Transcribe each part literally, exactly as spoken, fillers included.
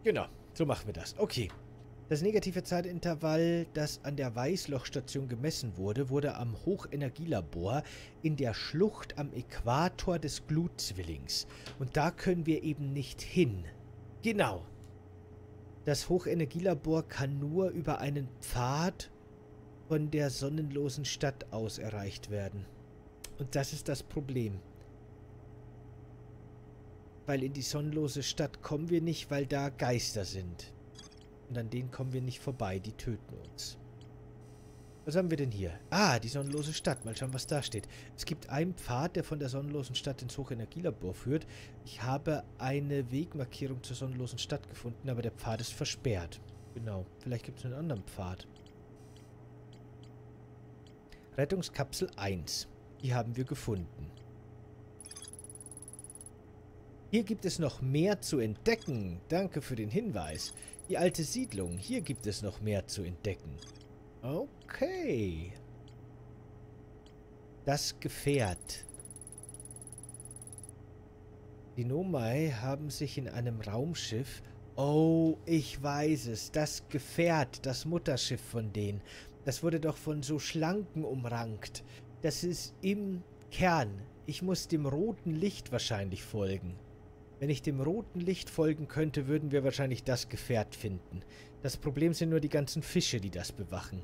Genau, so machen wir das. Okay. Das negative Zeitintervall, das an der Weißlochstation gemessen wurde, wurde am Hochenergielabor in der Schlucht am Äquator des Glutzwillings. Und da können wir eben nicht hin. Genau. Das Hochenergielabor kann nur über einen Pfad von der sonnenlosen Stadt aus erreicht werden. Und das ist das Problem. Weil in die sonnenlose Stadt kommen wir nicht, weil da Geister sind. Und an denen kommen wir nicht vorbei. Die töten uns. Was haben wir denn hier? Ah, die sonnenlose Stadt. Mal schauen, was da steht. Es gibt einen Pfad, der von der sonnenlosen Stadt ins Hochenergielabor führt. Ich habe eine Wegmarkierung zur sonnenlosen Stadt gefunden, aber der Pfad ist versperrt. Genau. Vielleicht gibt es einen anderen Pfad. Rettungskapsel eins. Die haben wir gefunden. Hier gibt es noch mehr zu entdecken. Danke für den Hinweis. Die alte Siedlung. Hier gibt es noch mehr zu entdecken. Okay. Das Gefährt. Die Nomai haben sich in einem Raumschiff... Oh, ich weiß es. Das Gefährt, das Mutterschiff von denen. Das wurde doch von so Schlanken umrankt. Das ist im Kern. Ich muss dem roten Licht wahrscheinlich folgen. Wenn ich dem roten Licht folgen könnte, würden wir wahrscheinlich das Gefährt finden. Das Problem sind nur die ganzen Fische, die das bewachen.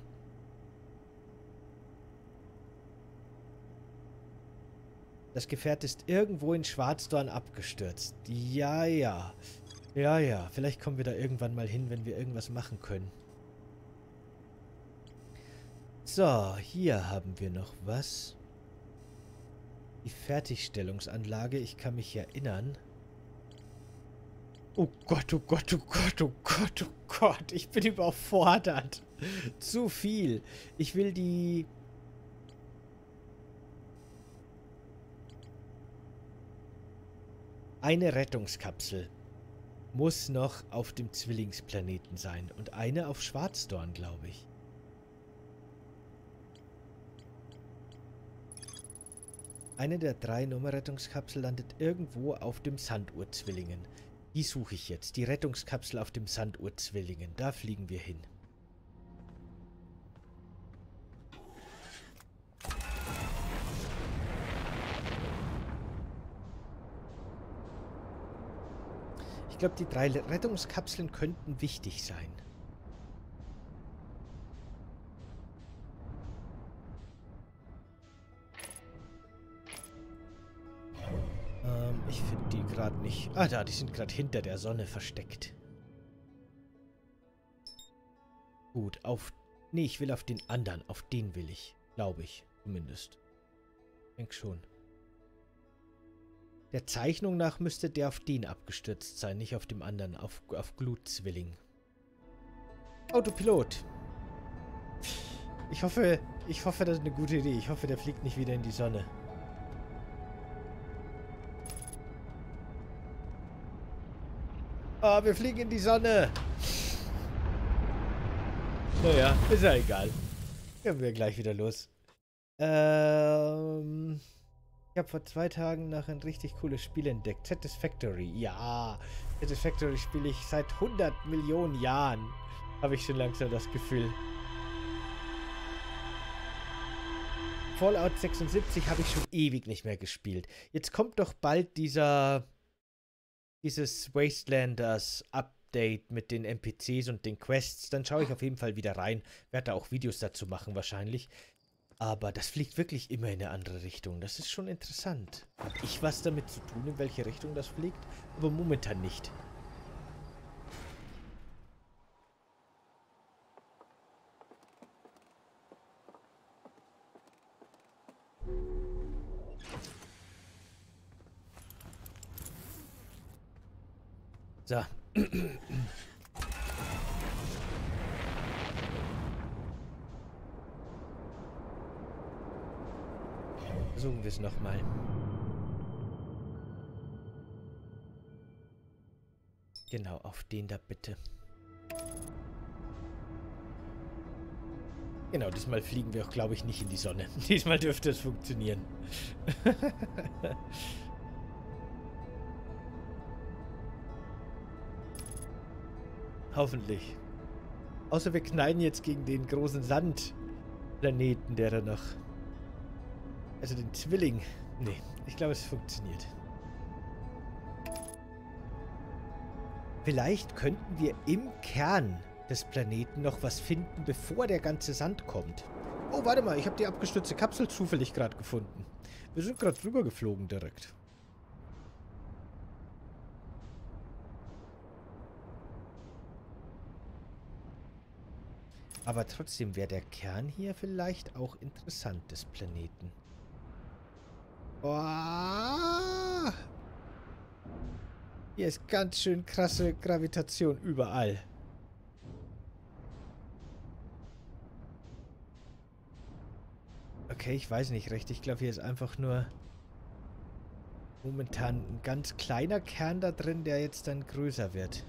Das Gefährt ist irgendwo in Schwarzdorn abgestürzt. Ja, ja. Ja, ja. Vielleicht kommen wir da irgendwann mal hin, wenn wir irgendwas machen können. So, hier haben wir noch was. Die Fertigstellungsanlage. Ich kann mich erinnern... Oh Gott, oh Gott, oh Gott, oh Gott, oh Gott. Ich bin überfordert. Zu viel. Ich will die... Eine Rettungskapsel muss noch auf dem Zwillingsplaneten sein. Und eine auf Schwarzdorn, glaube ich. Eine der drei Nummerrettungskapseln landet irgendwo auf dem Sanduhrzwillingen. Die suche ich jetzt. Die Rettungskapsel auf dem Sanduhrzwillingen. Da fliegen wir hin. Ich glaube, die drei Rettungskapseln könnten wichtig sein. Ähm, ich finde die gerade nicht... Ah, da, die sind gerade hinter der Sonne versteckt. Gut, auf... Nee, ich will auf den anderen. Auf den will ich. Glaube ich, zumindest. Ich denke schon. Der Zeichnung nach müsste der auf den abgestürzt sein, nicht auf dem anderen, auf, auf Glutzwilling. Autopilot. Ich hoffe, ich hoffe, das ist eine gute Idee. Ich hoffe, der fliegt nicht wieder in die Sonne. Oh, wir fliegen in die Sonne. Naja, ist ja egal. Können wir gleich wieder los. Ähm... Ich habe vor zwei Tagen noch ein richtig cooles Spiel entdeckt. Satisfactory. Ja, Satisfactory spiele ich seit hundert Millionen Jahren. Habe ich schon langsam das Gefühl. Fallout sechsundsiebzig habe ich schon ewig nicht mehr gespielt. Jetzt kommt doch bald dieser... Dieses Wastelanders Update mit den N P Cs und den Quests. Dann schaue ich auf jeden Fall wieder rein. Werde da auch Videos dazu machen wahrscheinlich. Aber das fliegt wirklich immer in eine andere Richtung. Das ist schon interessant. Habe ich was damit zu tun, in welche Richtung das fliegt? Aber momentan nicht. So. Versuchen wir es nochmal. Genau, auf den da bitte. Genau, diesmal fliegen wir auch, glaube ich, nicht in die Sonne. Diesmal dürfte es funktionieren. Hoffentlich. Außer wir knallen jetzt gegen den großen Sandplaneten, der da noch... Also den Zwilling. Nee, ich glaube, es funktioniert. Vielleicht könnten wir im Kern des Planeten noch was finden, bevor der ganze Sand kommt. Oh, warte mal, ich habe die abgestürzte Kapsel zufällig gerade gefunden. Wir sind gerade drüber geflogen direkt. Aber trotzdem wäre der Kern hier vielleicht auch interessant des Planeten. Oh! Hier ist ganz schön krasse Gravitation überall. Okay, ich weiß nicht recht. Ich glaube, hier ist einfach nur momentan ein ganz kleiner Kern da drin, der jetzt dann größer wird.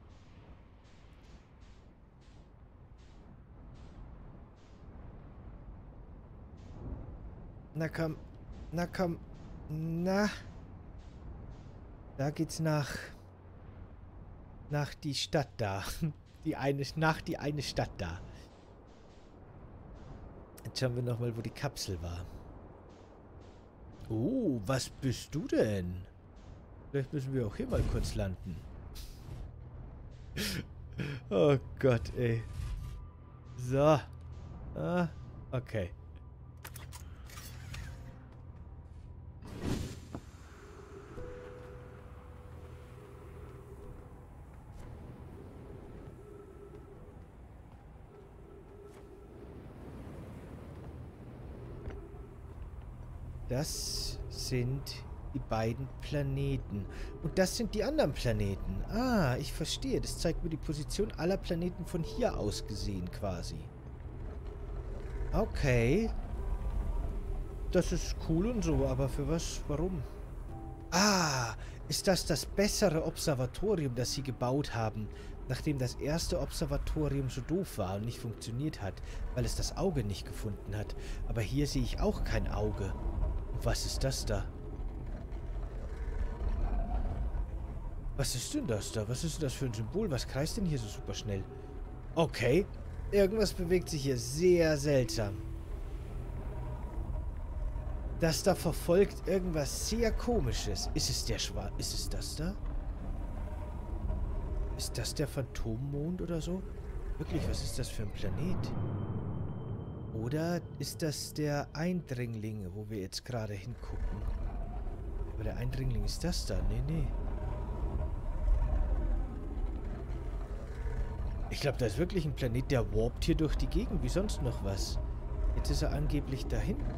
Na komm, na komm, na. Da geht's nach, nach die Stadt da. Die eine, nach die eine Stadt da. Jetzt schauen wir nochmal, wo die Kapsel war. Oh, was bist du denn? Vielleicht müssen wir auch hier mal kurz landen. Oh Gott, ey. So. Ah, okay. Das sind die beiden Planeten. Und das sind die anderen Planeten. Ah, ich verstehe. Das zeigt mir die Position aller Planeten von hier aus gesehen quasi. Okay. Das ist cool und so, aber für was? Warum? Ah, ist das das bessere Observatorium, das sie gebaut haben, nachdem das erste Observatorium so doof war und nicht funktioniert hat, weil es das Auge nicht gefunden hat. Aber hier sehe ich auch kein Auge. Was ist das da? Was ist denn das da? Was ist denn das für ein Symbol? Was kreist denn hier so super schnell? Okay. Irgendwas bewegt sich hier sehr seltsam. Das da verfolgt irgendwas sehr Komisches. Ist es der Schwarz? Ist es das da? Ist das der Phantommond oder so? Wirklich, was ist das für ein Planet? Oder ist das der Eindringling, wo wir jetzt gerade hingucken? Aber der Eindringling ist das da? Nee, nee. Ich glaube, da ist wirklich ein Planet, der warpt hier durch die Gegend, wie sonst noch was. Jetzt ist er angeblich da hinten.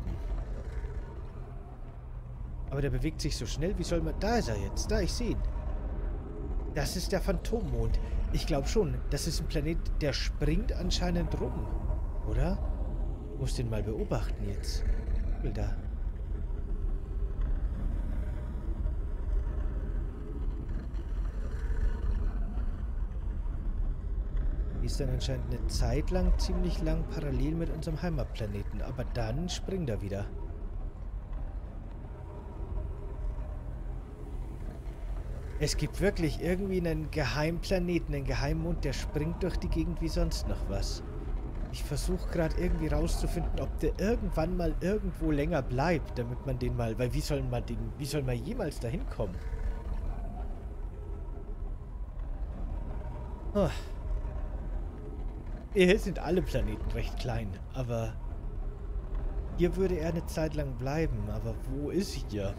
Aber der bewegt sich so schnell, wie soll man... Da ist er jetzt, da, ich sehe ihn. Das ist der Phantommond. Ich glaube schon, das ist ein Planet, der springt anscheinend rum. Oder? Ich muss den mal beobachten jetzt. Da. Die ist dann anscheinend eine Zeit lang, ziemlich lang parallel mit unserem Heimatplaneten. Aber dann springt er wieder. Es gibt wirklich irgendwie einen Geheimplaneten, einen Geheimmond, der springt durch die Gegend wie sonst noch was. Ich versuche gerade irgendwie rauszufinden, ob der irgendwann mal irgendwo länger bleibt, damit man den mal... Weil wie soll man den... Wie soll man jemals dahin kommen? Oh. Hier sind alle Planeten recht klein, aber... Hier würde er eine Zeit lang bleiben, aber wo ist hier?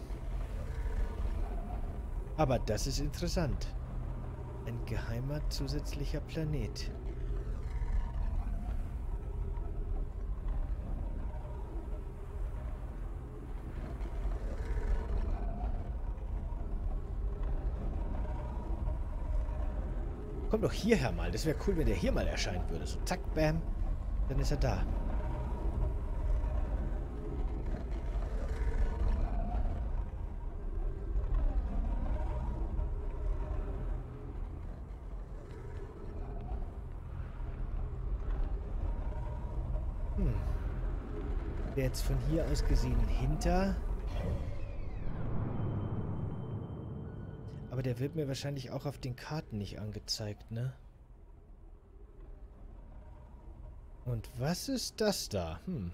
Aber das ist interessant. Ein geheimer zusätzlicher Planet. Komm doch hierher mal. Das wäre cool, wenn der hier mal erscheinen würde. So zack, bam. Dann ist er da. Hm. Der jetzt von hier aus gesehen hinter. Aber der wird mir wahrscheinlich auch auf den Karten nicht angezeigt, ne? Und was ist das da? Hm.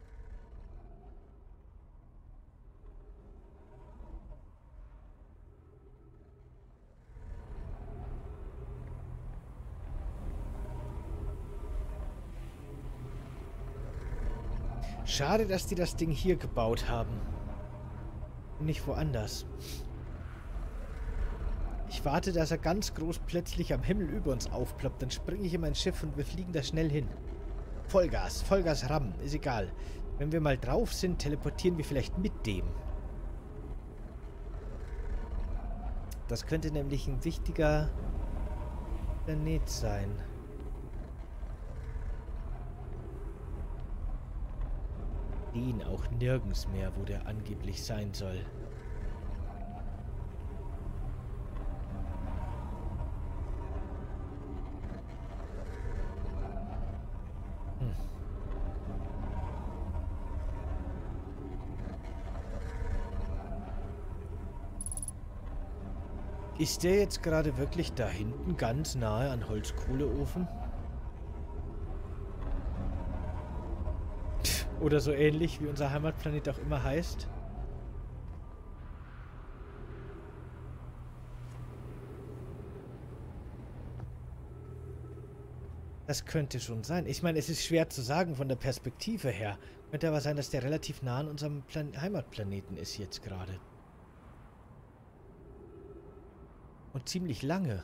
Schade, dass die das Ding hier gebaut haben. Und nicht woanders. Ich warte, dass er ganz groß plötzlich am Himmel über uns aufploppt. Dann springe ich in mein Schiff und wir fliegen da schnell hin. Vollgas, Vollgas rammen, ist egal. Wenn wir mal drauf sind, teleportieren wir vielleicht mit dem. Das könnte nämlich ein wichtiger Planet sein. Den auch nirgends mehr, wo der angeblich sein soll. Hm. Ist der jetzt gerade wirklich da hinten ganz nahe an Holzkohleofen? Oder so ähnlich, wie unser Heimatplanet auch immer heißt. Das könnte schon sein. Ich meine, es ist schwer zu sagen von der Perspektive her. Könnte aber sein, dass der relativ nah an unserem Plan- Heimatplaneten ist jetzt gerade. Und ziemlich lange.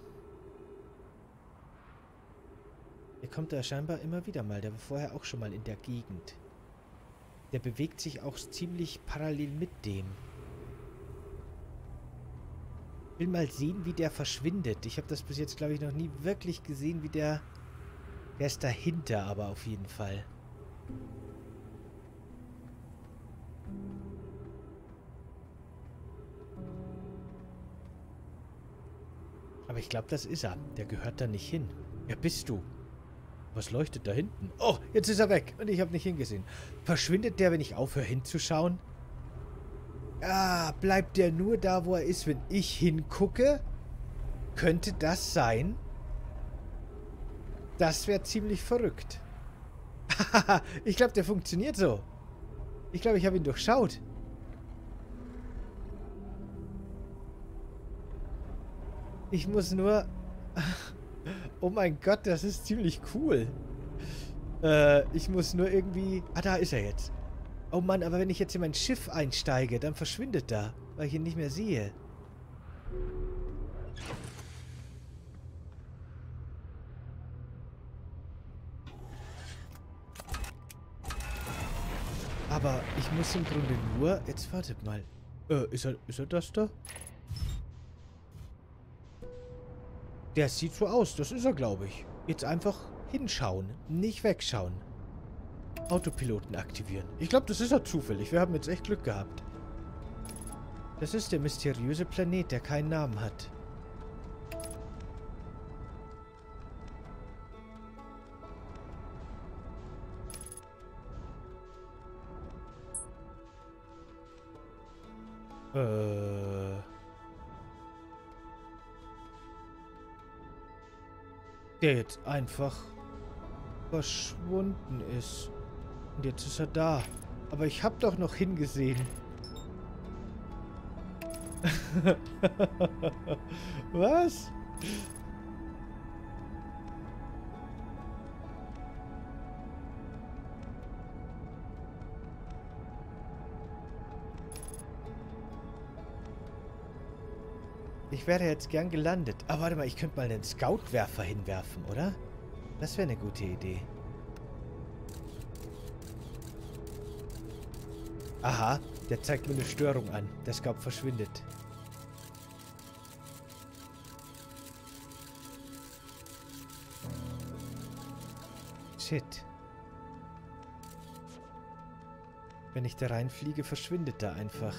Der kommt da scheinbar immer wieder mal. Der war vorher auch schon mal in der Gegend. Der bewegt sich auch ziemlich parallel mit dem. Ich will mal sehen, wie der verschwindet. Ich habe das bis jetzt, glaube ich, noch nie wirklich gesehen, wie der... Der ist dahinter, aber auf jeden Fall. Aber ich glaube, das ist er. Der gehört da nicht hin. Wer bist du? Was leuchtet da hinten? Oh, jetzt ist er weg. Und ich habe nicht hingesehen. Verschwindet der, wenn ich aufhöre hinzuschauen? Ah, bleibt der nur da, wo er ist, wenn ich hingucke? Könnte das sein? Das wäre ziemlich verrückt. Ich glaube, der funktioniert so. Ich glaube, ich habe ihn durchschaut. Ich muss nur... Oh mein Gott, das ist ziemlich cool. Äh, ich muss nur irgendwie... Ah, da ist er jetzt. Oh Mann, aber wenn ich jetzt in mein Schiff einsteige, dann verschwindet er, weil ich ihn nicht mehr sehe. Aber ich muss im Grunde nur... Jetzt wartet mal. Äh, ist er, ist er das da? Der sieht so aus. Das ist er, glaube ich. Jetzt einfach hinschauen. Nicht wegschauen. Autopiloten aktivieren. Ich glaube, das ist er zufällig. Wir haben jetzt echt Glück gehabt. Das ist der mysteriöse Planet, der keinen Namen hat. Äh... Der jetzt einfach verschwunden ist. Und jetzt ist er da. Aber ich habe doch noch hingesehen. Was? Ich wäre jetzt gern gelandet. Aber warte mal, ich könnte mal einen Scoutwerfer hinwerfen, oder? Das wäre eine gute Idee. Aha, der zeigt mir eine Störung an. Der Scout verschwindet. Shit. Wenn ich da reinfliege, verschwindet er einfach.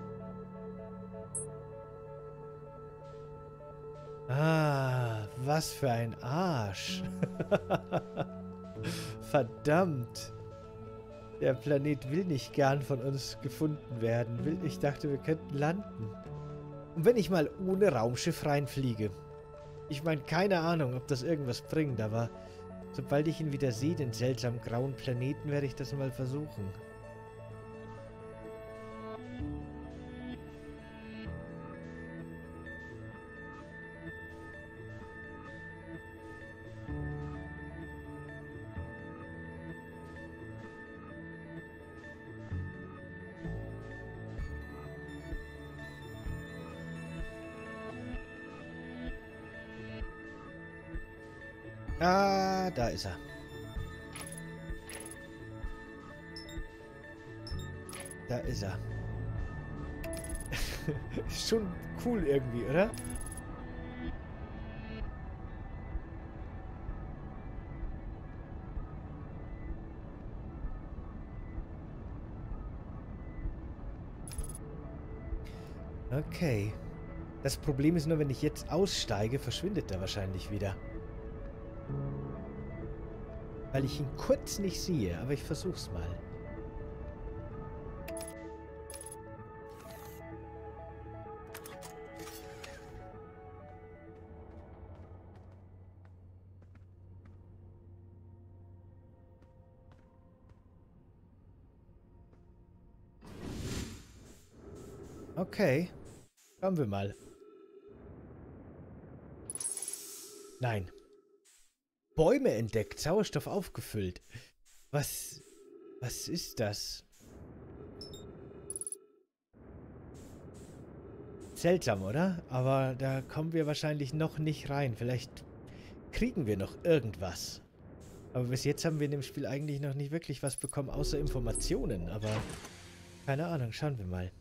Ah, was für ein Arsch. Verdammt. Der Planet will nicht gern von uns gefunden werden. Ich dachte, wir könnten landen. Und wenn ich mal ohne Raumschiff reinfliege? Ich meine, keine Ahnung, ob das irgendwas bringt, aber Sobald ich ihn wieder sehe, den seltsamen grauen Planeten, werde ich das mal versuchen. Ah, da ist er. Da ist er. Schon cool irgendwie, oder? Okay. Das Problem ist nur, wenn ich jetzt aussteige, verschwindet er wahrscheinlich wieder. Weil ich ihn kurz nicht sehe, aber ich versuch's mal. Okay. Schauen wir mal. Nein. Bäume entdeckt, Sauerstoff aufgefüllt. Was... Was ist das? Seltsam, oder? Aber da kommen wir wahrscheinlich noch nicht rein. Vielleicht kriegen wir noch irgendwas. Aber bis jetzt haben wir in dem Spiel eigentlich noch nicht wirklich was bekommen, außer Informationen. Aber keine Ahnung, schauen wir mal.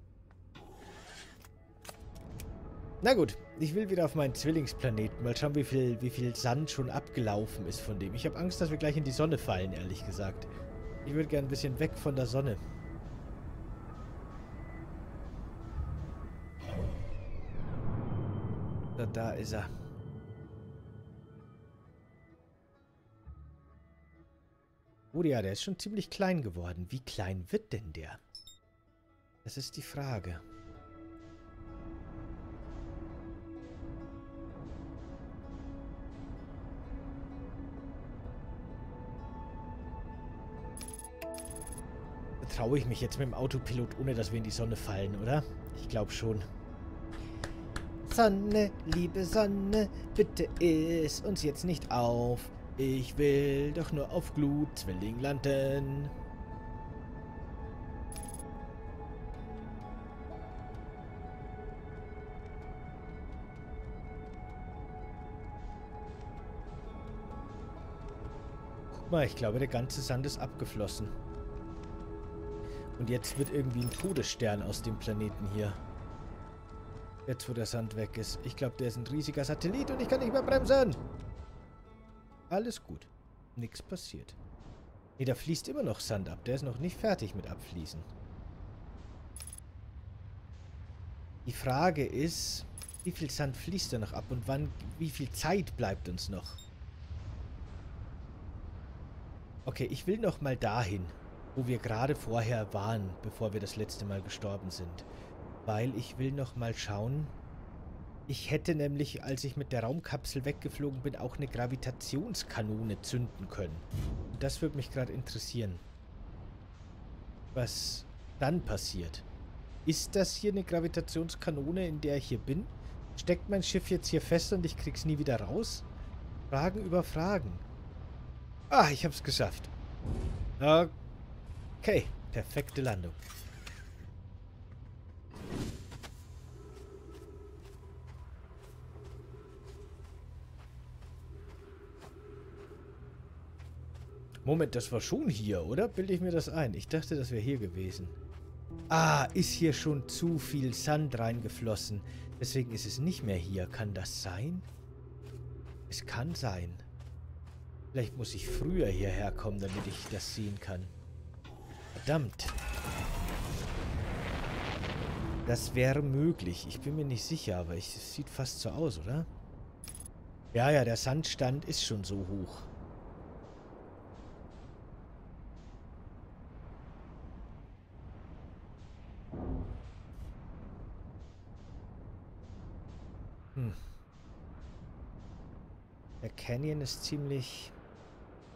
Na gut, ich will wieder auf meinen Zwillingsplaneten. Mal schauen, wie viel, wie viel Sand schon abgelaufen ist von dem. Ich habe Angst, dass wir gleich in die Sonne fallen, ehrlich gesagt. Ich würde gerne ein bisschen weg von der Sonne. So, da ist er. Oh ja, der ist schon ziemlich klein geworden. Wie klein wird denn der? Das ist die Frage. Traue ich mich jetzt mit dem Autopilot, ohne dass wir in die Sonne fallen, oder? Ich glaube schon. Sonne, liebe Sonne, bitte iss uns jetzt nicht auf. Ich will doch nur auf Glutzwilling landen. Guck mal, ich glaube, der ganze Sand ist abgeflossen. Und jetzt wird irgendwie ein Todesstern aus dem Planeten hier. Jetzt, wo der Sand weg ist. Ich glaube, der ist ein riesiger Satellit und ich kann nicht mehr bremsen. Alles gut. Nichts passiert. Nee, da fließt immer noch Sand ab. Der ist noch nicht fertig mit Abfließen. Die Frage ist, wie viel Sand fließt da noch ab und wann, wie viel Zeit bleibt uns noch? Okay, ich will noch mal dahin, wo wir gerade vorher waren, bevor wir das letzte Mal gestorben sind. Weil ich will noch mal schauen. Ich hätte nämlich, als ich mit der Raumkapsel weggeflogen bin, auch eine Gravitationskanone zünden können. Und das würde mich gerade interessieren. Was dann passiert. Ist das hier eine Gravitationskanone, in der ich hier bin? Steckt mein Schiff jetzt hier fest und ich krieg's nie wieder raus? Fragen über Fragen. Ah, ich hab's geschafft. Okay. Okay, perfekte Landung. Moment, das war schon hier, oder? Bilde ich mir das ein? Ich dachte, das wäre hier gewesen. Ah, ist hier schon zu viel Sand reingeflossen. Deswegen ist es nicht mehr hier. Kann das sein? Es kann sein. Vielleicht muss ich früher hierher kommen, damit ich das sehen kann. Verdammt. Das wäre möglich. Ich bin mir nicht sicher, aber ich, es sieht fast so aus, oder? Ja, ja, der Sandstand ist schon so hoch. Hm. Der Canyon ist ziemlich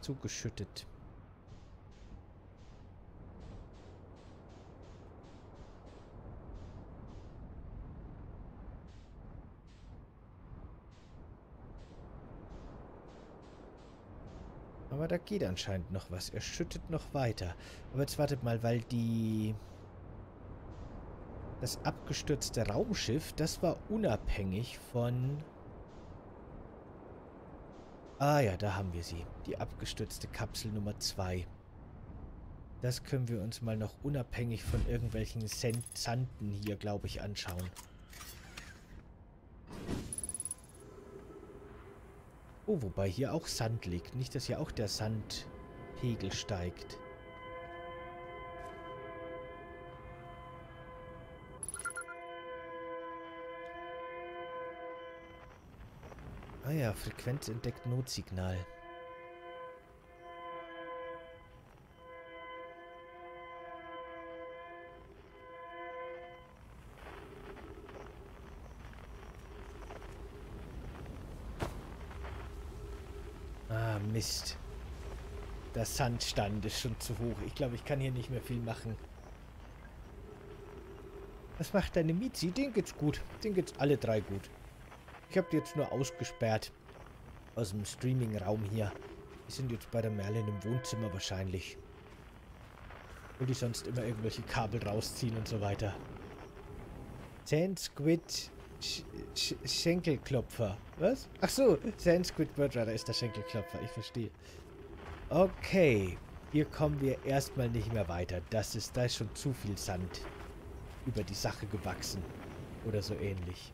zugeschüttet. Aber da geht anscheinend noch was. Er schüttet noch weiter. Aber jetzt wartet mal, weil die... Das abgestürzte Raumschiff, das war unabhängig von... Ah ja, da haben wir sie. Die abgestürzte Kapsel Nummer zwei. Das können wir uns mal noch unabhängig von irgendwelchen Sanden hier, glaube ich, anschauen. Oh, wobei hier auch Sand liegt. Nicht, dass hier auch der Sandpegel steigt. Ah ja, Frequenz entdeckt Notsignal. Ah, Mist. Der Sandstand ist schon zu hoch. Ich glaube, ich kann hier nicht mehr viel machen. Was macht deine Miezi? Den geht's gut. Den geht's alle drei gut. Ich habe die jetzt nur ausgesperrt. Aus dem Streaming-Raum hier. Die sind jetzt bei der Merlin im Wohnzimmer wahrscheinlich. Will die sonst immer irgendwelche Kabel rausziehen und so weiter. Sand Squid Sch Sch Schenkelklopfer. Was? Ach so, Sand Squid Birdrider ist der Schenkelklopfer. Ich verstehe. Okay. Hier kommen wir erstmal nicht mehr weiter. Das ist, da ist schon zu viel Sand über die Sache gewachsen. Oder so ähnlich.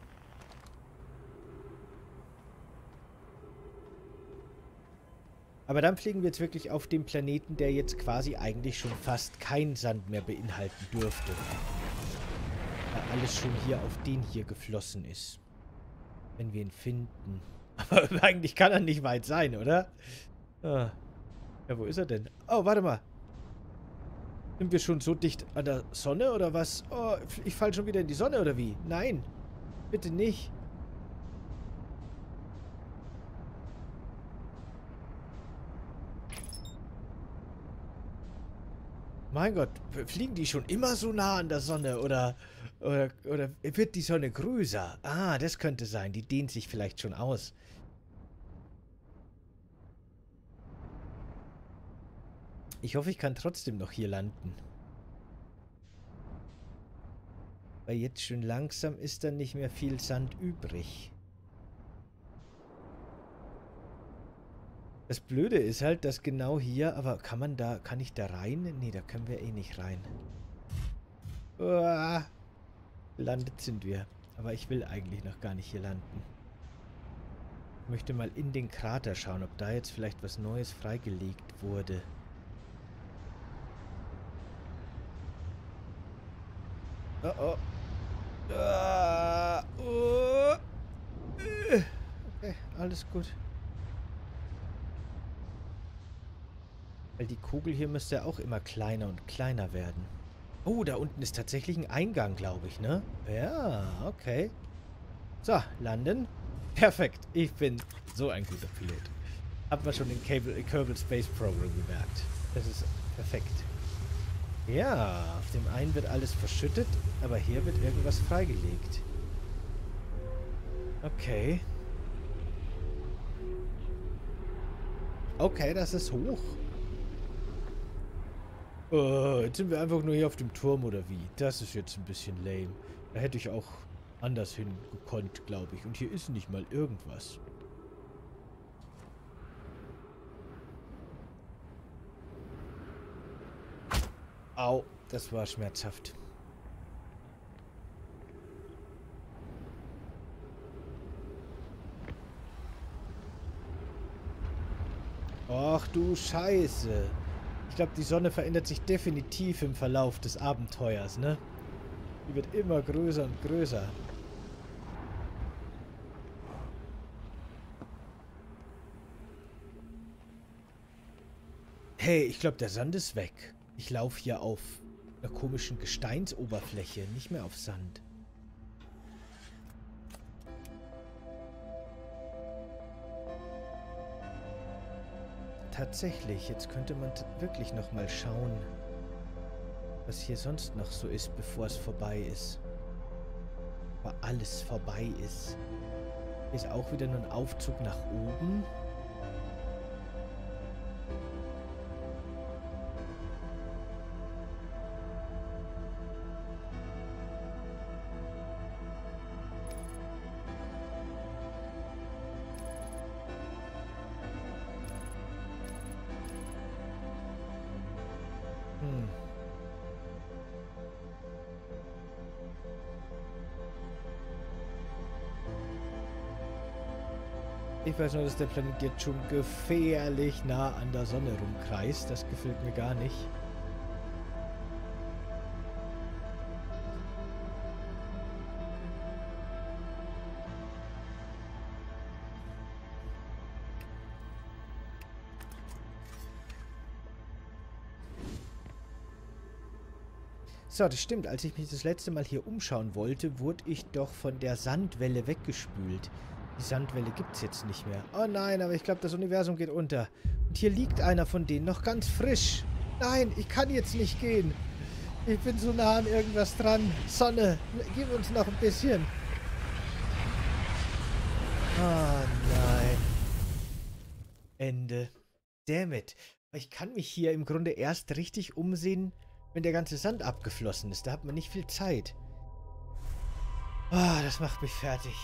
Aber dann fliegen wir jetzt wirklich auf den Planeten, der jetzt quasi eigentlich schon fast kein Sand mehr beinhalten dürfte. Weil alles schon hier auf den hier geflossen ist. Wenn wir ihn finden. Aber eigentlich kann er nicht weit sein, oder? Ah. Ja, wo ist er denn? Oh, warte mal. Sind wir schon so dicht an der Sonne, oder was? Oh, ich falle schon wieder in die Sonne, oder wie? Nein. Bitte nicht. Mein Gott, fliegen die schon immer so nah an der Sonne oder, oder, oder wird die Sonne größer? Ah, das könnte sein. Die dehnt sich vielleicht schon aus. Ich hoffe, ich kann trotzdem noch hier landen. Weil jetzt schon langsam ist dann nicht mehr viel Sand übrig. Das Blöde ist halt, dass genau hier, aber kann man da, kann ich da rein? Nee, da können wir eh nicht rein. Uah, gelandet sind wir. Aber ich will eigentlich noch gar nicht hier landen. Ich möchte mal in den Krater schauen, ob da jetzt vielleicht was Neues freigelegt wurde. Oh oh. Ah, oh. Okay, alles gut. Weil die Kugel hier müsste ja auch immer kleiner und kleiner werden. Oh, da unten ist tatsächlich ein Eingang, glaube ich, ne? Ja, okay. So, landen. Perfekt. Ich bin so ein guter Pilot. Hat man schon in Kerbal Space Program gemerkt. Das ist perfekt. Ja, auf dem einen wird alles verschüttet, aber hier wird irgendwas freigelegt. Okay. Okay, das ist hoch. Uh, jetzt sind wir einfach nur hier auf dem Turm, oder wie? Das ist jetzt ein bisschen lame. Da hätte ich auch anders hingekonnt, glaube ich. Und hier ist nicht mal irgendwas. Au, das war schmerzhaft. Ach du Scheiße. Ich glaube, die Sonne verändert sich definitiv im Verlauf des Abenteuers, ne? Die wird immer größer und größer. Hey, ich glaube, der Sand ist weg. Ich laufe hier auf einer komischen Gesteinsoberfläche, nicht mehr auf Sand. tatsächlich. Jetzt könnte man wirklich noch mal schauen, was hier sonst noch so ist, bevor es vorbei ist. Aber alles vorbei ist. Hier ist auch wieder nur ein Aufzug nach oben. Hm. Ich weiß nur, dass der Planet jetzt schon gefährlich nah an der Sonne rumkreist. Das gefällt mir gar nicht. So, das stimmt. Als ich mich das letzte Mal hier umschauen wollte, wurde ich doch von der Sandwelle weggespült. Die Sandwelle gibt es jetzt nicht mehr. Oh nein, aber ich glaube, das Universum geht unter. Und hier liegt einer von denen, noch ganz frisch. Nein, ich kann jetzt nicht gehen. Ich bin so nah an irgendwas dran. Sonne, gib uns noch ein bisschen. Oh nein. Ende. Damn it. Ich kann mich hier im Grunde erst richtig umsehen, wenn der ganze Sand abgeflossen ist. Da hat man nicht viel Zeit. Ah, oh, das macht mich fertig.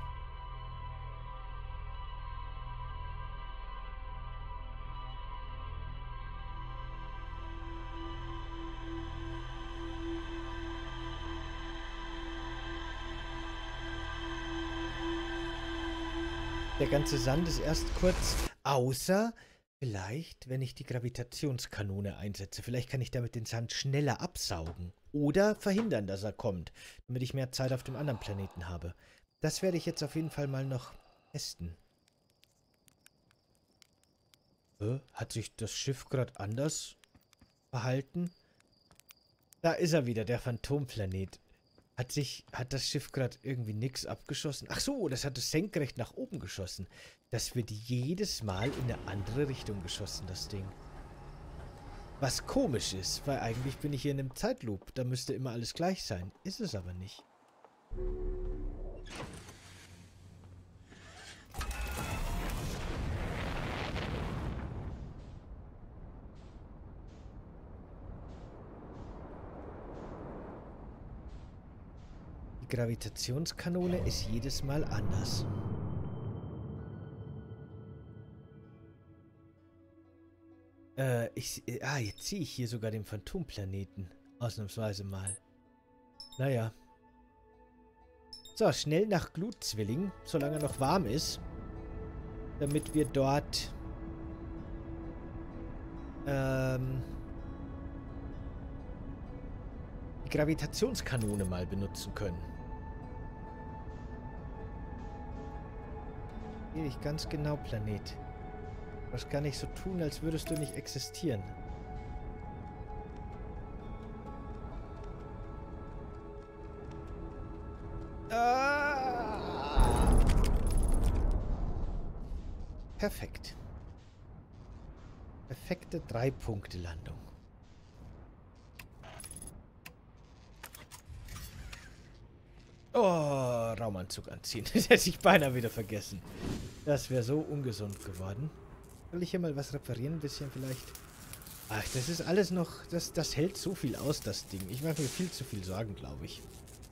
Der ganze Sand ist erst kurz, außer vielleicht, wenn ich die Gravitationskanone einsetze. Vielleicht kann ich damit den Sand schneller absaugen oder verhindern, dass er kommt, damit ich mehr Zeit auf dem anderen Planeten habe. Das werde ich jetzt auf jeden Fall mal noch testen. Äh, hat sich das Schiff gerade anders verhalten? Da ist er wieder, der Phantomplanet. Hat sich, hat das Schiff gerade irgendwie nix abgeschossen? Ach so, das hat es senkrecht nach oben geschossen. Das wird jedes Mal in eine andere Richtung geschossen, das Ding. Was komisch ist, weil eigentlich bin ich hier in einem Zeitloop. Da müsste immer alles gleich sein. Ist es aber nicht. Die Gravitationskanone ist jedes Mal anders. Äh, ich... Ah, jetzt sehe ich hier sogar den Phantomplaneten. Ausnahmsweise mal. Naja. So, schnell nach Glutzwilling, solange er noch warm ist. Damit wir dort... Ähm... die Gravitationskanone mal benutzen können. Sehe ich ganz genau, Planet. Du musst gar nicht so tun, als würdest du nicht existieren. Ah! Perfekt. Perfekte Drei-Punkte-Landung. Oh, Raumanzug anziehen. Das hätte ich beinahe wieder vergessen. Das wäre so ungesund geworden. Soll ich hier mal was reparieren? Ein bisschen vielleicht. Ach, das ist alles noch... Das, das hält so viel aus, das Ding. Ich mache mir viel zu viel Sorgen, glaube ich.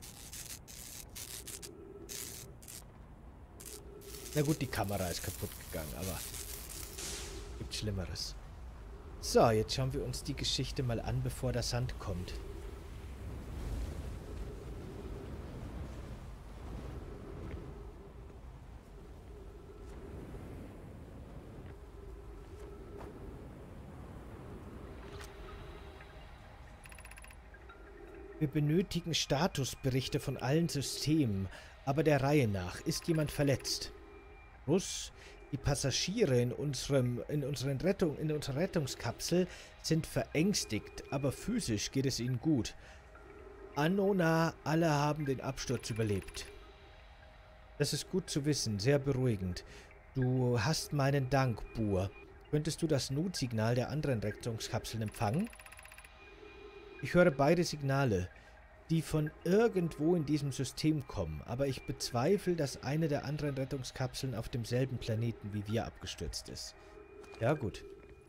Na gut, die Kamera ist kaputt gegangen, aber... gibt Schlimmeres. So, jetzt schauen wir uns die Geschichte mal an, bevor der Sand kommt. Wir benötigen Statusberichte von allen Systemen, aber der Reihe nach. Ist jemand verletzt? Russ, die Passagiere in, unserem, in, unseren Rettung, in unserer Rettungskapsel sind verängstigt, aber physisch geht es ihnen gut. Anona, alle haben den Absturz überlebt. Das ist gut zu wissen, sehr beruhigend. Du hast meinen Dank, Bur. Könntest du das Notsignal der anderen Rettungskapseln empfangen? Ich höre beide Signale, die von irgendwo in diesem System kommen, aber ich bezweifle, dass eine der anderen Rettungskapseln auf demselben Planeten wie wir abgestürzt ist. Ja, gut.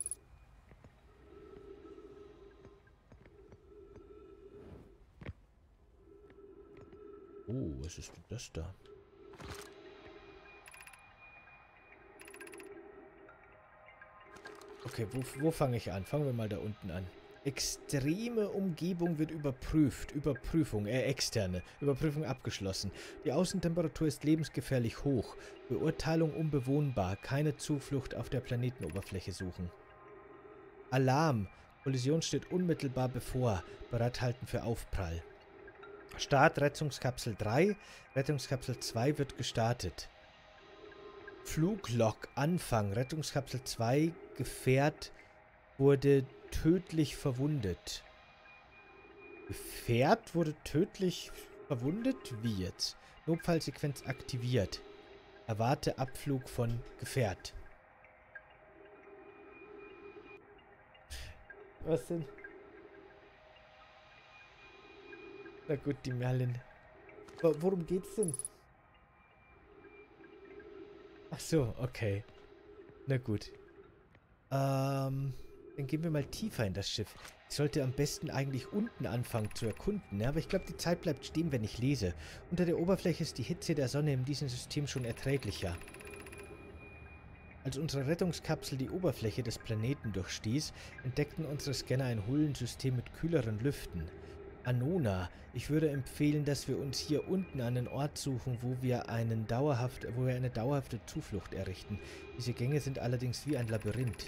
Oh, was ist denn das da? Okay, wo, wo fange ich an? Fangen wir mal da unten an. Extreme Umgebung wird überprüft. Überprüfung, äh, externe. Überprüfung abgeschlossen. Die Außentemperatur ist lebensgefährlich hoch. Beurteilung unbewohnbar. Keine Zuflucht auf der Planetenoberfläche suchen. Alarm. Kollision steht unmittelbar bevor. Bereithalten für Aufprall. Start Rettungskapsel drei. Rettungskapsel zwei wird gestartet. Fluglog Anfang. Rettungskapsel zwei Gefährt wurde tödlich verwundet. Gefährt wurde tödlich verwundet? Wie jetzt? Notfallsequenz aktiviert. Erwarte Abflug von Gefährt. Was denn? Na gut, die Merlin. Worum geht's denn? Ach so, okay. Na gut. Ähm, dann gehen wir mal tiefer in das Schiff. Ich sollte am besten eigentlich unten anfangen zu erkunden, ne? Aber ich glaube, die Zeit bleibt stehen, wenn ich lese. Unter der Oberfläche ist die Hitze der Sonne in diesem System schon erträglicher. Als unsere Rettungskapsel die Oberfläche des Planeten durchstieß, entdeckten unsere Scanner ein Höhlensystem mit kühleren Lüften. Anona, ich würde empfehlen, dass wir uns hier unten einen Ort suchen, wo wir, einen dauerhaft, wo wir eine dauerhafte Zuflucht errichten. Diese Gänge sind allerdings wie ein Labyrinth.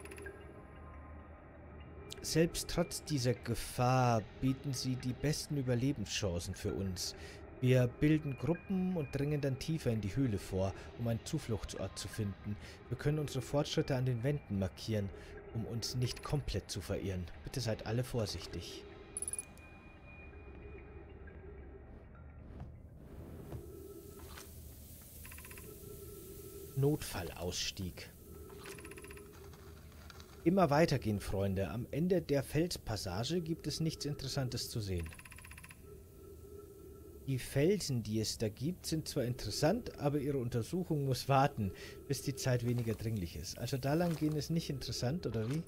Selbst trotz dieser Gefahr bieten sie die besten Überlebenschancen für uns. Wir bilden Gruppen und dringen dann tiefer in die Höhle vor, um einen Zufluchtsort zu finden. Wir können unsere Fortschritte an den Wänden markieren, um uns nicht komplett zu verirren. Bitte seid alle vorsichtig. Notfallausstieg. Immer weitergehen, Freunde. Am Ende der Felspassage gibt es nichts Interessantes zu sehen. Die Felsen, die es da gibt, sind zwar interessant, aber ihre Untersuchung muss warten, bis die Zeit weniger dringlich ist. Also da lang gehen ist nicht interessant, oder wie?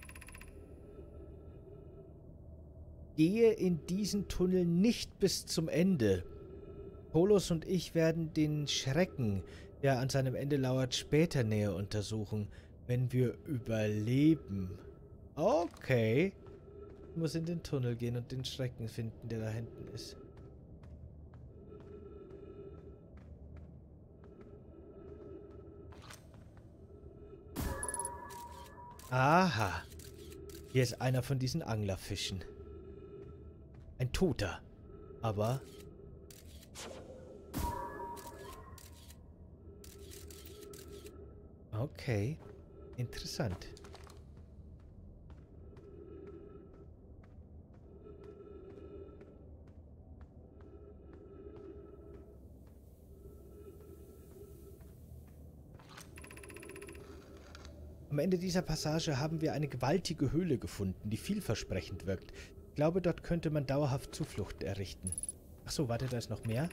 Gehe in diesen Tunnel nicht bis zum Ende. Polos und ich werden den Schrecken, der an seinem Ende lauert, später näher untersuchen, wenn wir überleben. Okay. Ich muss in den Tunnel gehen und den Schrecken finden, der da hinten ist. Aha. Hier ist einer von diesen Anglerfischen. Ein Toter. Aber... Okay. Interessant. Am Ende dieser Passage haben wir eine gewaltige Höhle gefunden, die vielversprechend wirkt. Ich glaube, dort könnte man dauerhaft Zuflucht errichten. Achso, warte, da ist noch mehr.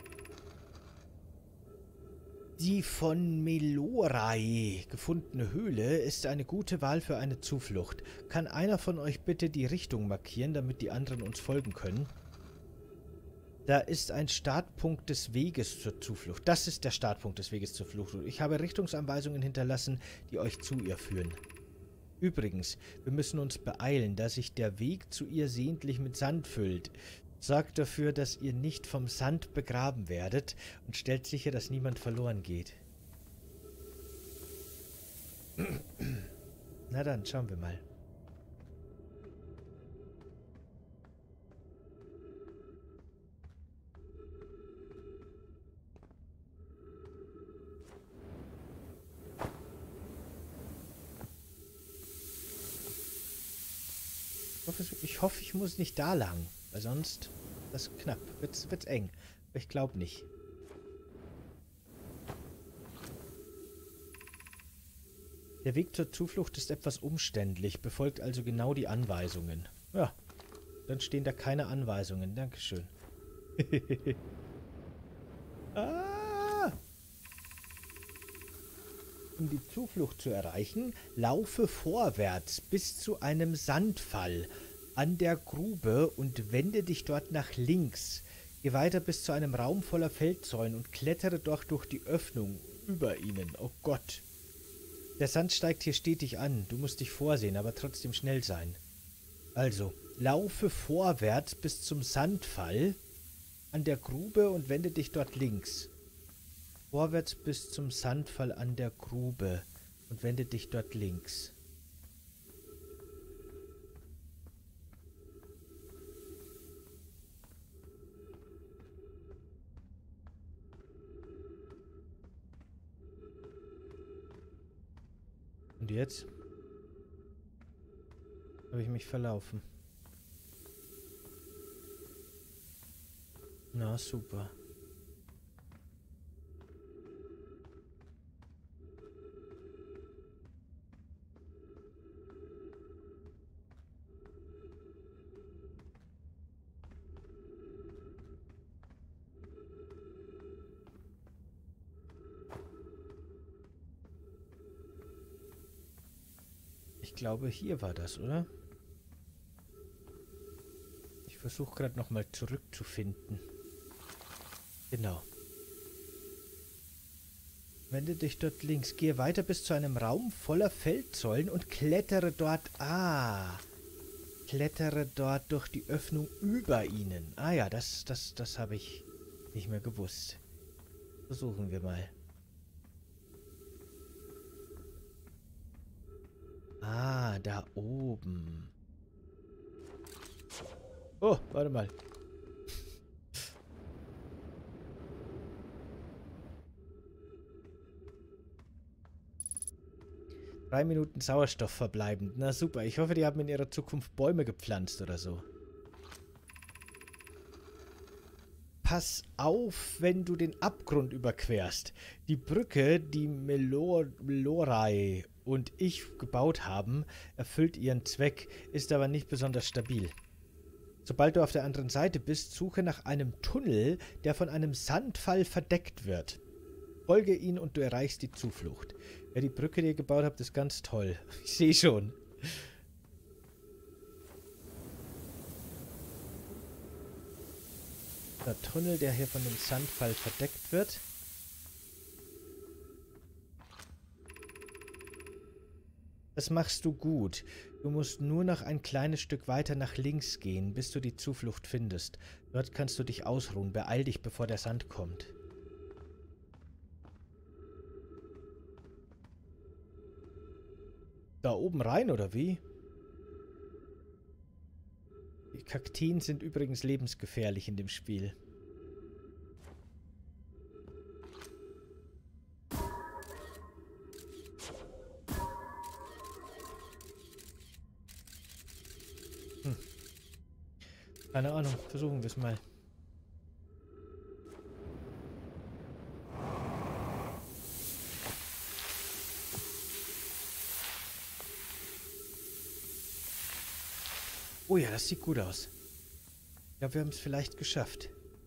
Die von Melorae gefundene Höhle ist eine gute Wahl für eine Zuflucht. Kann einer von euch bitte die Richtung markieren, damit die anderen uns folgen können? Da ist ein Startpunkt des Weges zur Zuflucht. Das ist der Startpunkt des Weges zur Zuflucht. Ich habe Richtungsanweisungen hinterlassen, die euch zu ihr führen. Übrigens, wir müssen uns beeilen, da sich der Weg zu ihr sehentlich mit Sand füllt. Sorgt dafür, dass ihr nicht vom Sand begraben werdet und stellt sicher, dass niemand verloren geht. Na dann, schauen wir mal. Ich hoffe, ich, hoffe, ich muss nicht da lang, weil sonst das ist knapp. Wird's, wird's eng. Aber ich glaube nicht. Der Weg zur Zuflucht ist etwas umständlich, befolgt also genau die Anweisungen. Ja, dann stehen da keine Anweisungen. Dankeschön. ah! Um die Zuflucht zu erreichen, laufe vorwärts bis zu einem Sandfall an der Grube und wende dich dort nach links. Geh weiter bis zu einem Raum voller Feldzäunen und klettere dort durch die Öffnung über ihnen. Oh Gott. Der Sand steigt hier stetig an. Du musst dich vorsehen, aber trotzdem schnell sein. Also, laufe vorwärts bis zum Sandfall an der Grube und wende dich dort links. Vorwärts bis zum Sandfall an der Grube und wende dich dort links. Und jetzt? Habe ich mich verlaufen. Na, super. Ich glaube, hier war das, oder? Ich versuche gerade nochmal zurückzufinden. Genau. Wende dich dort links. Gehe weiter bis zu einem Raum voller Feldzäunen und klettere dort... Ah! Klettere dort durch die Öffnung über ihnen. Ah ja, das, das, das habe ich nicht mehr gewusst. Versuchen wir mal. Ah, da oben. Oh, warte mal. Drei Minuten Sauerstoff verbleibend. Na super, ich hoffe, die haben in ihrer Zukunft Bäume gepflanzt oder so. Pass auf, wenn du den Abgrund überquerst. Die Brücke, die Melor Melorai und ich gebaut haben, erfüllt ihren Zweck, ist aber nicht besonders stabil. Sobald du auf der anderen Seite bist, suche nach einem Tunnel, der von einem Sandfall verdeckt wird. Folge ihn und du erreichst die Zuflucht. Ja, die Brücke, die ihr gebaut habt, ist ganz toll. Ich sehe schon. Der Tunnel, der hier von dem Sandfall verdeckt wird. Das machst du gut. Du musst nur noch ein kleines Stück weiter nach links gehen, bis du die Zuflucht findest. Dort kannst du dich ausruhen. Beeil dich, bevor der Sand kommt. Da oben rein, oder wie? Die Kaktien sind übrigens lebensgefährlich in dem Spiel. Hm. Keine Ahnung, versuchen wir es mal. Oh ja, das sieht gut aus. Ja, wir haben es vielleicht geschafft.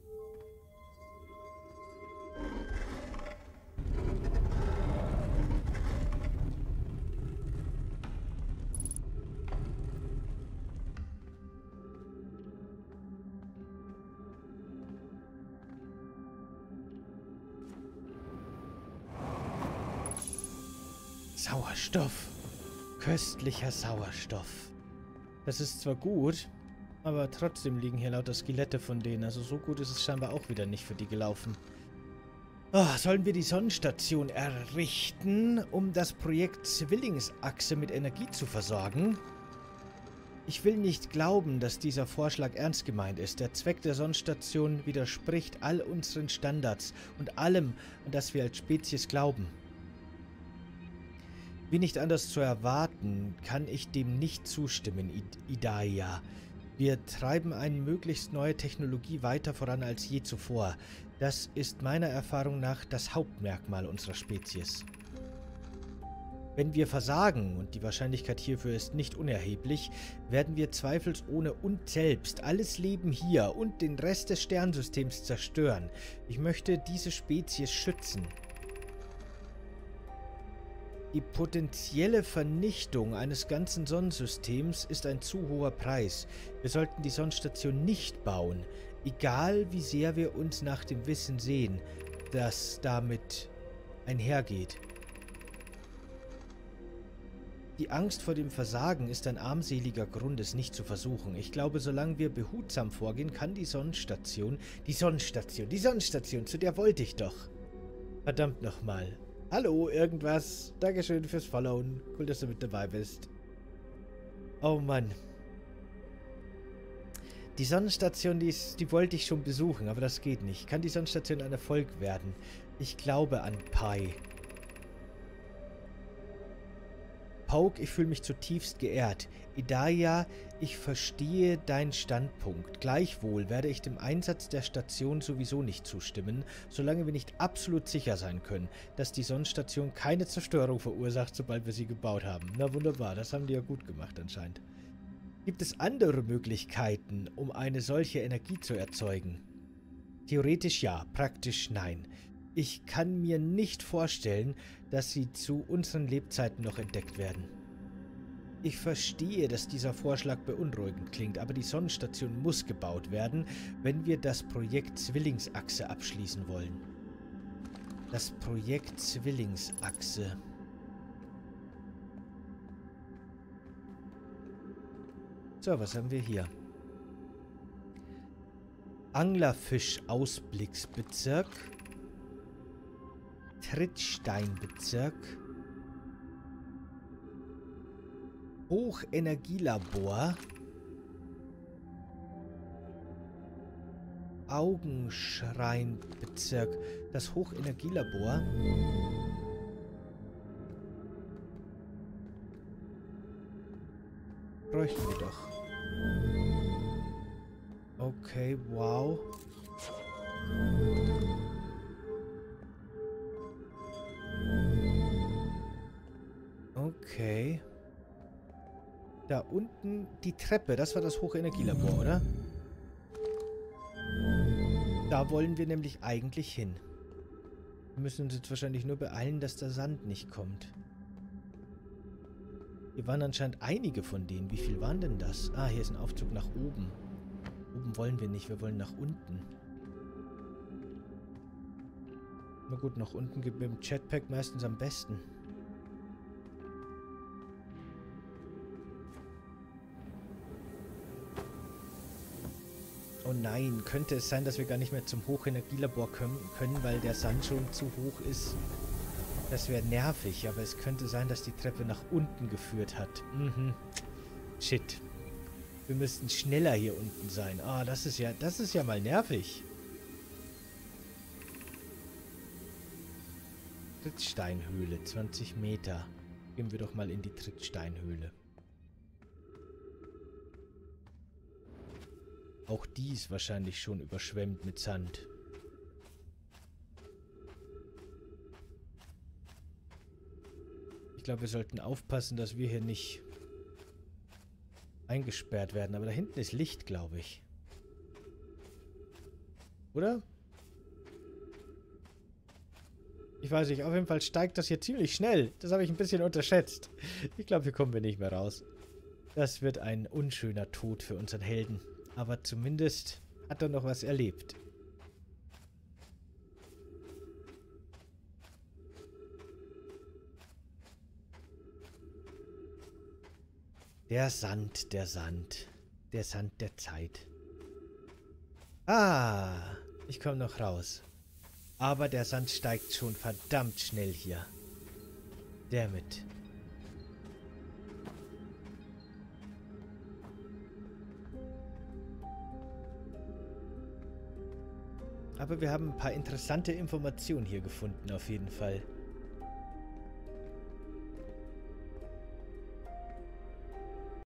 Sauerstoff. Köstlicher Sauerstoff. Das ist zwar gut, aber trotzdem liegen hier lauter Skelette von denen. Also so gut ist es scheinbar auch wieder nicht für die gelaufen. Oh, sollen wir die Sonnenstation errichten, um das Projekt Zwillingsachse mit Energie zu versorgen? Ich will nicht glauben, dass dieser Vorschlag ernst gemeint ist. Der Zweck der Sonnenstation widerspricht all unseren Standards und allem, an das wir als Spezies glauben. Wie nicht anders zu erwarten, kann ich dem nicht zustimmen, Idaia. Wir treiben eine möglichst neue Technologie weiter voran als je zuvor. Das ist meiner Erfahrung nach das Hauptmerkmal unserer Spezies. Wenn wir versagen, und die Wahrscheinlichkeit hierfür ist nicht unerheblich, werden wir zweifelsohne uns selbst, alles Leben hier und den Rest des Sternsystems zerstören. Ich möchte diese Spezies schützen. Die potenzielle Vernichtung eines ganzen Sonnensystems ist ein zu hoher Preis. Wir sollten die Sonnenstation nicht bauen, egal wie sehr wir uns nach dem Wissen sehen, das damit einhergeht. Die Angst vor dem Versagen ist ein armseliger Grund, es nicht zu versuchen. Ich glaube, solange wir behutsam vorgehen, kann die Sonnenstation... Die Sonnenstation, die Sonnenstation, zu der wollte ich doch. Verdammt nochmal. Hallo, irgendwas. Dankeschön fürs Followen. Cool, dass du mit dabei bist. Oh Mann. Die Sonnenstation, die, ist, die wollte ich schon besuchen, aber das geht nicht. Kann die Sonnenstation ein Erfolg werden? Ich glaube an Pi. Poke, ich fühle mich zutiefst geehrt. Idalia, ich verstehe deinen Standpunkt. Gleichwohl werde ich dem Einsatz der Station sowieso nicht zustimmen, solange wir nicht absolut sicher sein können, dass die Sonnenstation keine Zerstörung verursacht, sobald wir sie gebaut haben. Na wunderbar, das haben die ja gut gemacht anscheinend. Gibt es andere Möglichkeiten, um eine solche Energie zu erzeugen? Theoretisch ja, praktisch nein. Ich kann mir nicht vorstellen, dass sie zu unseren Lebzeiten noch entdeckt werden. Ich verstehe, dass dieser Vorschlag beunruhigend klingt, aber die Sonnenstation muss gebaut werden, wenn wir das Projekt Zwillingsachse abschließen wollen. Das Projekt Zwillingsachse. So, was haben wir hier? Anglerfisch-Ausblicksbezirk. Trittsteinbezirk. Hochenergielabor. Augenschreinbezirk. Das Hochenergielabor. Bräuchten wir doch. Okay, wow. Okay. Da unten die Treppe, das war das Hochenergielabor, oder? Da wollen wir nämlich eigentlich hin. Wir müssen uns jetzt wahrscheinlich nur beeilen, dass der Sand nicht kommt. Hier waren anscheinend einige von denen. Wie viel waren denn das? Ah, hier ist ein Aufzug nach oben. Oben wollen wir nicht, wir wollen nach unten. Na gut, nach unten geht mit dem Jetpack meistens am besten. Oh nein, könnte es sein, dass wir gar nicht mehr zum Hochenergielabor können, können, weil der Sand schon zu hoch ist? Das wäre nervig, aber es könnte sein, dass die Treppe nach unten geführt hat. Mhm. Shit. Wir müssten schneller hier unten sein. Ah, oh, das ist ja, das ist ja mal nervig. Trittsteinhöhle, zwanzig Meter. Gehen wir doch mal in die Trittsteinhöhle. Auch die ist wahrscheinlich schon überschwemmt mit Sand. Ich glaube, wir sollten aufpassen, dass wir hier nicht eingesperrt werden. Aber da hinten ist Licht, glaube ich. Oder? Ich weiß nicht, auf jeden Fall steigt das hier ziemlich schnell. Das habe ich ein bisschen unterschätzt. Ich glaube, hier kommen wir nicht mehr raus. Das wird ein unschöner Tod für unseren Helden. Aber zumindest hat er noch was erlebt. Der Sand, der Sand. Der Sand der Zeit. Ah, ich komme noch raus. Aber der Sand steigt schon verdammt schnell hier. Dammit. Aber wir haben ein paar interessante Informationen hier gefunden, auf jeden Fall.